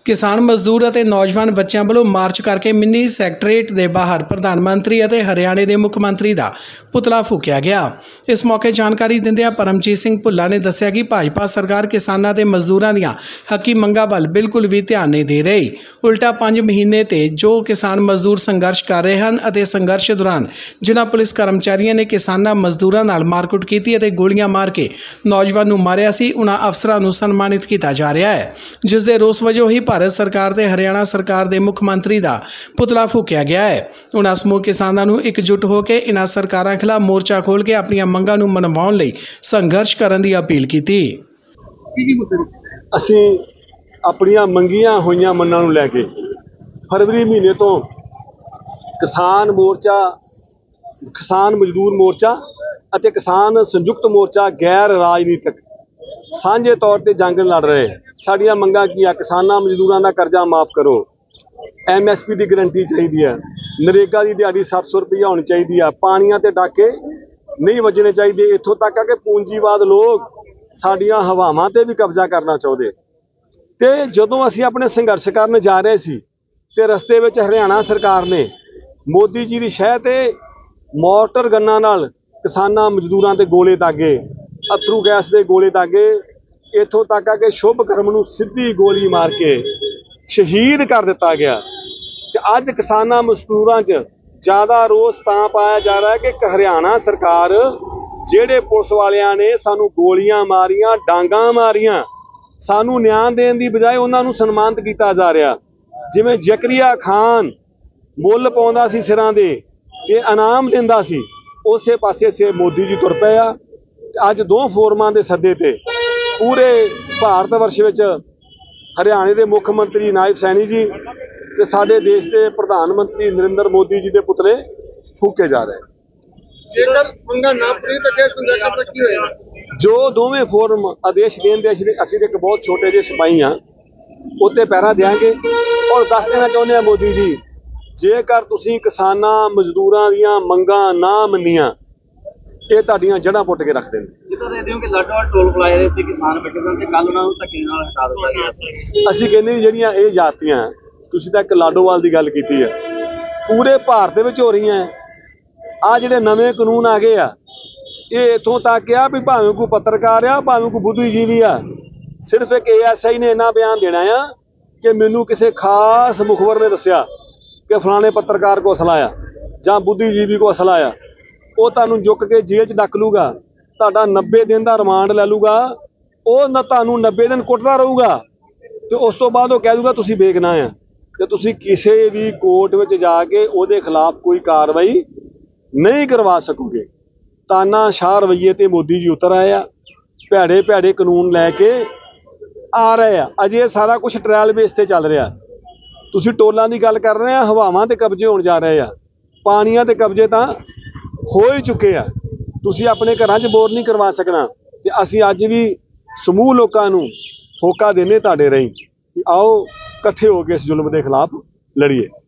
किसान मजदूर ਅਤੇ नौजवान बच्चों ਵੱਲੋਂ मार्च करके मिनी सैकटरेट के बाहर प्रधानमंत्री और हरियाणे के मुख्य मंत्री का पुतला फूकिया गया। इस मौके जानकारी दिंदिਆਂ परमजीत सिंह भुल्ला ने दस्सिया कि भाजपा सरकार किसानों के मजदूरों ਦੀਆਂ हकी मंगां ਵੱਲ बिल्कुल भी ध्यान नहीं दे रही। उल्टा 5 महीने ते जो किसान मजदूर संघर्ष कर रहे हैं ਅਤੇ संघर्ष दौरान जिन्हां पुलिस कर्मचारियों ने किसानां मजदूरों नाल मारकुट की ਅਤੇ गोलियां मार के नौजवान नूं मारिया सी, उन्हां अफसरां नूं सन्मानित किया जा रहा है, जिस दे रोस वजों ही भारत सरकार ते हरियाणा सरकार के मुख्य मंत्री का पुतला फूकिया गया है। उन्होंने समूह किसानों को एकजुट होकर इन्हां सरकारां खिलाफ मोर्चा खोल के अपन मंगां नूं मनवाउण लई संघर्ष करने की अपील की। असीं अपनियां मंगियां होईयां मंगां नूं लैके फरवरी महीने तो किसान मोर्चा, किसान मजदूर मोर्चा ਅਤੇ किसान संयुक्त मोर्चा गैर राजनीतिक ਸਾਂਝੇ तौर पर जंग लड़ रहे। साड़ियां मंगां की आ, किसानां मजदूरां दा कर्जा माफ़ करो, MSP की गारंटी चाहिए है, नरेगा की दिहाड़ी 700 रुपया होनी चाहिए है, पानियां ते डाके नहीं वजने चाहिए। इत्थों तक कि पूंजीवाद लोग साड़ियां हवावां ते भी कब्जा करना चाहते। तो जदों असीं अपने संघर्ष करन जा रहे सी ते रस्ते विच हरियाणा सरकार ने मोदी जी की शह ते मोर्टर गन्नां नाल किसानां मजदूरां ते गोले दागे, अथरू गैस के गोले दागे, इत्थों तक कि शुभ कर्म नूं सीधी गोली मार के शहीद कर दिता गया। ते अज किसानां मजदूरां च ज़्यादा रोस तां पाया जा रहा है कि हरियाणा सरकार जिहड़े पुलिस वालियां ने सानू गोलियां मारियां, डांगां मारियां, सानू न्याय देने की बजाय उन्हां नूं सन्मानित किया जा रहा। जिवें जकरिया खान मुੱਲ पाउंदा सी सिरां दे ते इनाम दिंदा सी, उस पासे से मोदी जी तुर पे आ। अज 2 फोरमां के सदे ते पूरे भारत वर्ष विच हरियाणे के मुख्यमंत्री नायब सैनी जी ते साडे देश के प्रधानमंत्री नरेंद्र मोदी जी के पुतले फूके जा रहे। जो दोवें फोरम आदेश देने असीं एक बहुत छोटे जे सिपाही हाँ, उत्ते पैरा देंगे और दस देना चाहुंदे आ मोदी जी, जेकर तुसीं किसानां मजदूरां दीयां मंगां ना मन्नियां ये तुहाडीआं जड़ां पुट के रख देण। असीं कहने जिहड़ियां ये जातियां तुसीं तां इक लाडोवाल की गल कीती है, पूरे भारत विच हो रही हैं। आ जिहड़े नवें कानून आ गए आ, ये इत्थों तक आ भी भावें कोई पत्रकार आ, भावें कोई बुद्धिजीवी आ, सिर्फ एक ASI ने इन्ना बयान देना आ कि मैनू किसी खास मुखबर ने दस्सिया कि फलाने पत्रकार को असला आ जां बुद्धिजीवी को असला आ, वो तुहानूं चुक के जेल च डक लूगा, तुहाडा 90 दिन का रिमांड लै लूगा, वो ना तुहानूं 90 दिन कुटदा रहूगा तो उस तो बाद वो कह दूगा तुसीं बेगुनाह आ। ते तुसीं किसी भी कोर्ट विच जाके उहदे खिलाफ कोई कार्रवाई नहीं करवा सकोगे। तानाशाह रवैये ते मोदी जी उतर आए आ, भैड़े भैड़े कानून लैके आ रहे हैं। अजे सारा कुछ ट्रायल बेस ते चल रहा। तुसीं टोलां दी गल कर रहे हैं, हवावां ते कब्जे होण जा रहे हैं, पानियां ते कब्जे तां हो ही चुके हैं। तुसीं अपने घरां च बोर नहीं करवा सकना। ते असीं अज भी समूह लोकां नूं होका देने तुहाडे राहीं कि आओ इकट्ठे हो के इस जुल्म के खिलाफ लड़िए।